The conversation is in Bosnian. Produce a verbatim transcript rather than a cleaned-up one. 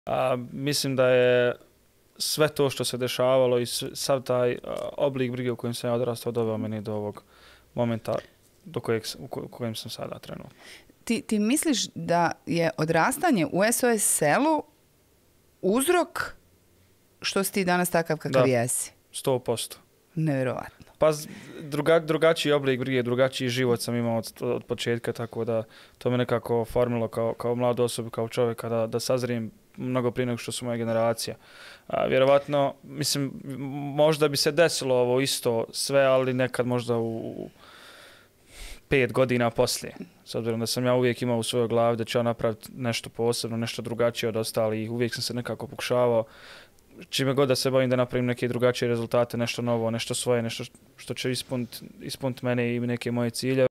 A, mislim da je sve to što se dešavalo i sav taj a, oblik brige u kojem sam ja odrastao doveo meni do ovog momenta do kojeg, u kojem sam sada trenutno. Ti, ti misliš da je odrastanje u S O S selu uzrok što si ti danas takav kakav da, jesi? sto posto. Nevjerovatno. Pa druga, drugačiji oblik brige, drugačiji život sam imao od, od početka, tako da to me nekako formilo kao, kao mladu osobu, kao čovjeka, da, da sazrijem mnogo prije nego što su moja generacija. A, vjerovatno, mislim, možda bi se desilo ovo isto sve, ali nekad možda u pet godina poslije. S obzirom da sam ja uvijek imao u svojoj glavi da ću ja napraviti nešto posebno, nešto drugačije od ostalih. Uvijek sam se nekako pokušavao čime god da se bavim da napravim neke drugačije rezultate, nešto novo, nešto svoje, nešto što će ispuniti ispunit mene i neke moje ciljeve.